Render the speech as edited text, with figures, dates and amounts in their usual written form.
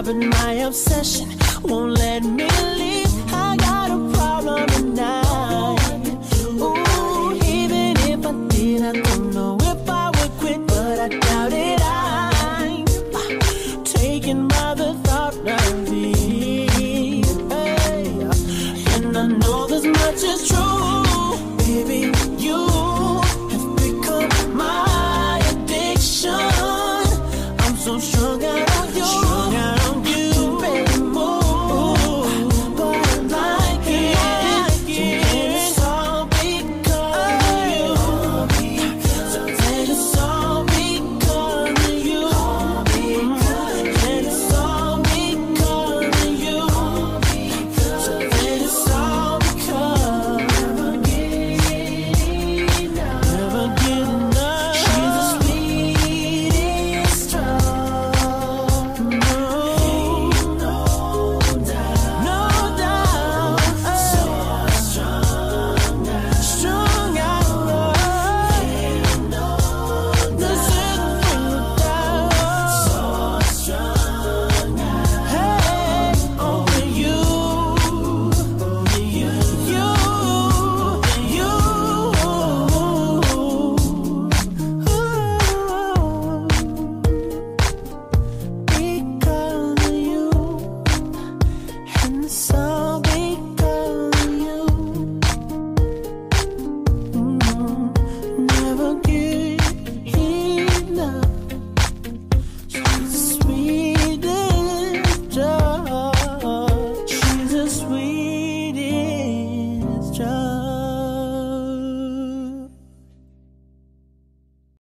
but my obsession won't let me leave. I got a problem tonight. Ooh, even if I did, I don't know if I would quit, but I doubt it. I'm taken by the thought of thee. Hey. And I know this much is true, baby. You have become my addiction. I'm so strung out on you, strung out on you, baby, move. But I like it, and it's all because of you. So let it's all because of you, and it's all because of you. So let it's all because never get enough. She's the sweetest drug. No doubt. So strung out. This is the down. So strung out. Hey, over you. Because of you, and it's all